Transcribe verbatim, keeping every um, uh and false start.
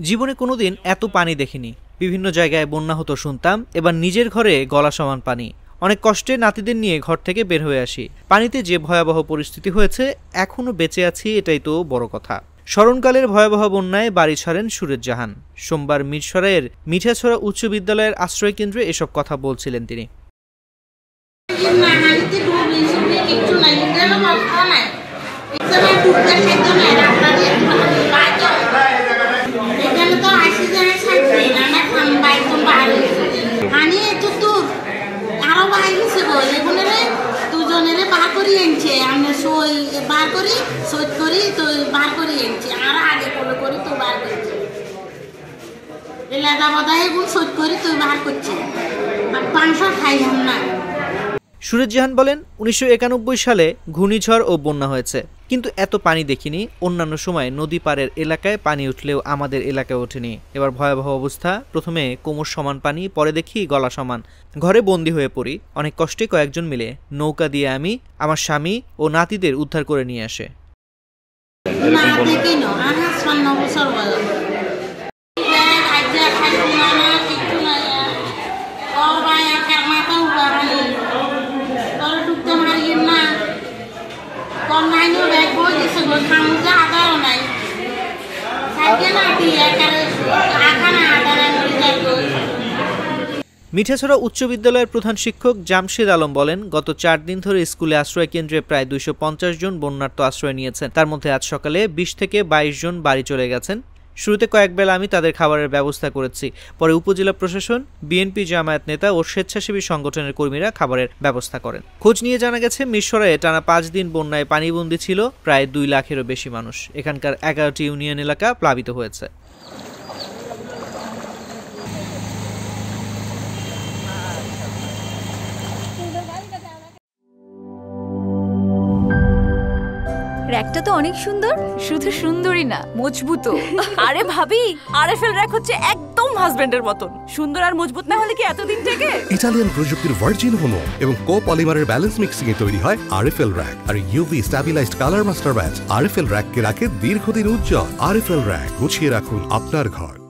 জীবনে কোনোদিন এত পানি দেখিনি। বিভিন্ন জায়গায় বন্যা হতো শুনতাম, এবার নিজের ঘরে গলা সমান পানি। অনেক কষ্টে নাতিদের নিয়ে ঘর থেকে বের হয়ে আসি। পানিতে যে ভয়াবহ পরিস্থিতি হয়েছে, এখনো বেঁচে আছি এটাই তো বড় কথা। স্মরণকালের ভয়াবহ বন্যায় বাড়ি ছাড়েন সুরজ জাহান। সোমবার মিরসরাইয়ের মিঠাছড়া উচ্চ বিদ্যালয়ের আশ্রয় কেন্দ্রে এসব কথা বলছিলেন তিনি। সুরজ জাহান বলেন, উনিশশো একানব্বই সালে ঘূর্ণিঝড় ও বন্যা হয়েছে, কিন্তু এত পানি দেখিনি। অন্যান্য সময় নদী পাড়ের এলাকায় পানি উঠলেও আমাদের এলাকায় ওঠেনি। এবার ভয়াবহ অবস্থা। প্রথমে কোমর সমান পানি, পরে দেখি গলা সমান। ঘরে বন্দী হয়ে পড়ি। অনেক কষ্টে কয়েকজন মিলে নৌকা দিয়ে আমি, আমার স্বামী ও নাতিদের উদ্ধার করে নিয়ে আসে। মিঠাছড়া উচ্চ বিদ্যালয়ের প্রধান শিক্ষক জামশেদ আলম বলেন, গত চার দিন ধরে স্কুলে আশ্রয় কেন্দ্রে প্রায় দুইশো পঞ্চাশ জন বন্যার্ত আশ্রয় নিয়েছেন। তার মধ্যে আজ সকালে বিশ থেকে বাইশ জন বাড়ি চলে গেছেন। শুরুতে কয়েক বেলা আমি তাদের খাবারের ব্যবস্থা করেছি। পরে উপজেলা প্রশাসন, বিএনপি জামায়াত নেতা ও স্বেচ্ছাসেবী সংগঠনের কর্মীরা খাবারের ব্যবস্থা করেন। খোঁজ নিয়ে জানা গেছে, মিরসরাইয়ে টানা পাঁচ দিন বন্যায় পানিবন্দী ছিল প্রায় দুই লাখেরও বেশি মানুষ। এখানকার এগারোটি ইউনিয়ন এলাকা প্লাবিত হয়েছে। র্যাকটা তো অনেক সুন্দর। শুধু সুন্দরই না, মজবুতও। আরে ভাবি, আরএফএল র্যাক হচ্ছে একদম হাজবেন্ডের মতন। সুন্দর আর মজবুত না হলে কি এতদিন থেকে? ইতালিয়ান প্রযুক্তির ভার্জিন হোমো এবং কোপলিমারের ব্যালেন্স মিক্সিং এ তৈরি হয় আরএফএল র্যাক। আর UV stabilized colour master batch RFL র্যাককে রাখে দীর্ঘদিন উজ্জ্বল। আরএফএল র্যাক, গুছিয়ে রাখুন আপনার ঘর।